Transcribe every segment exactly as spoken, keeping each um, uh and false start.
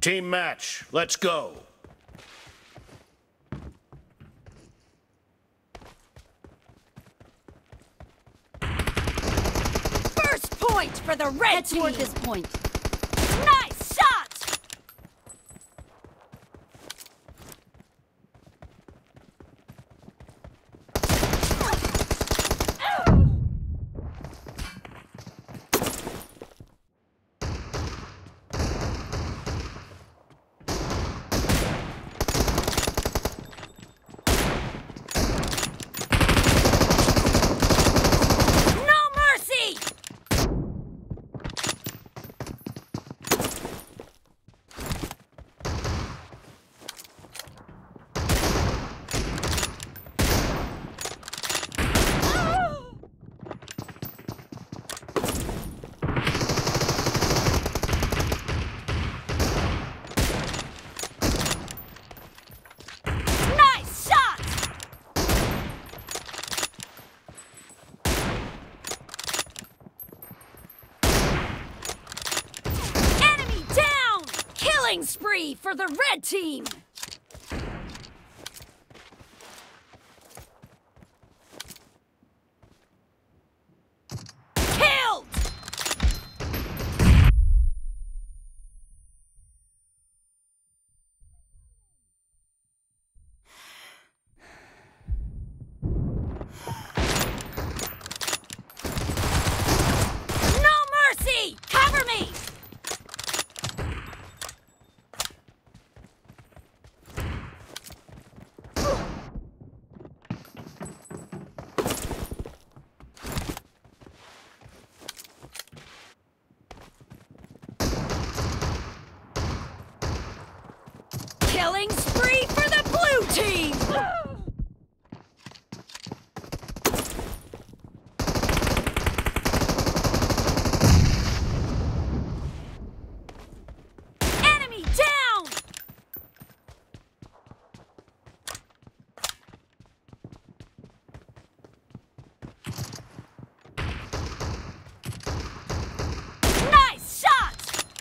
Team match, let's go. First point for the red Head team. toward this point. Nice shot! Spree for the red team! Killed! No mercy! Cover me! Killing spree for the blue team! Enemy down! Nice shot!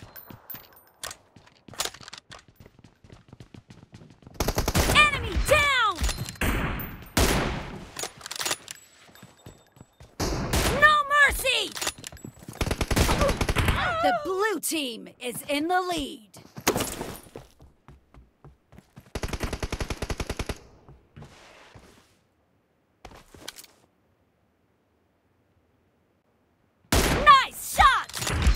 The blue team is in the lead. Nice shot!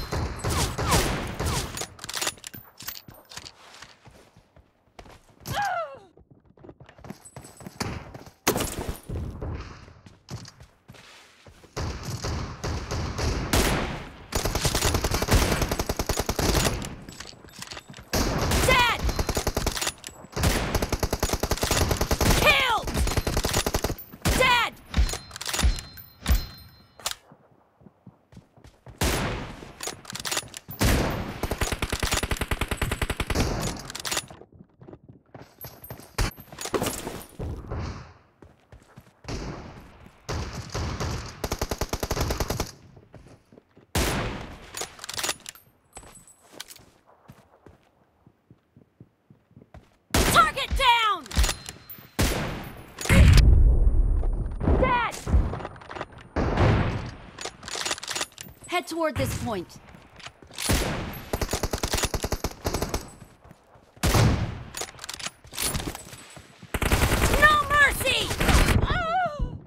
Head toward this point. No mercy! Oh!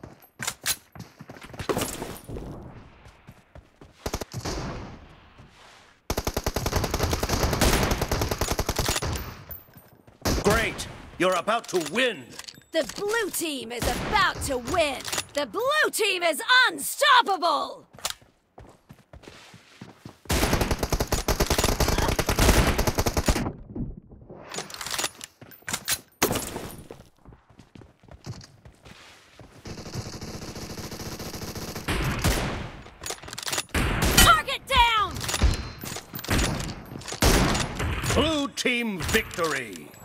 Great! You're about to win! The blue team is about to win! The blue team is unstoppable! Blue team victory!